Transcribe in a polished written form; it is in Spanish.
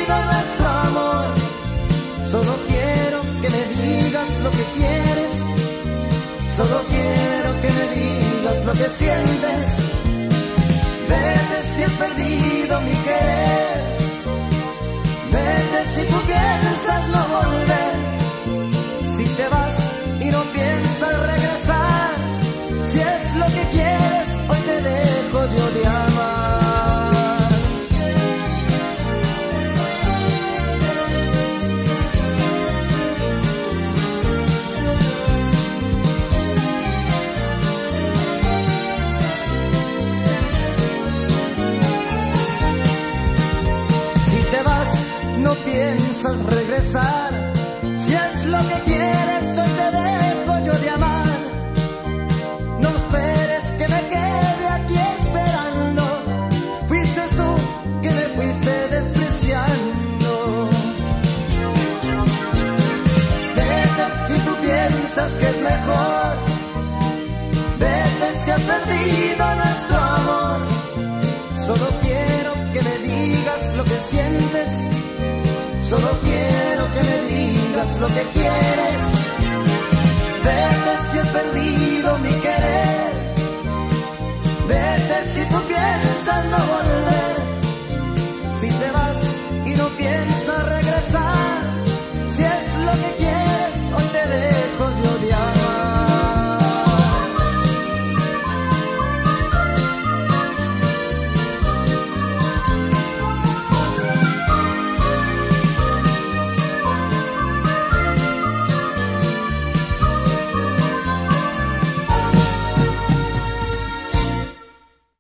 perdido nuestro amor. Solo quiero que me digas lo que quieres, solo quiero que me digas lo que sientes. Vete si has perdido mi querer, vete si tú piensas no volver. Si te vas y no piensas regresar, si es lo que quieres, hoy te dejo yo de amar. No piensas regresar, si es lo que quieres, hoy te dejo yo de amar. No esperes que me quede aquí esperando, fuiste tú que me fuiste despreciando. Vete si tú piensas que es mejor, vete si has perdido nuestro amor. Solo quiero que me digas lo que sientes, solo quiero que me digas lo que quieres. Vete si has perdido mi querer, vete si tú piensas no volver.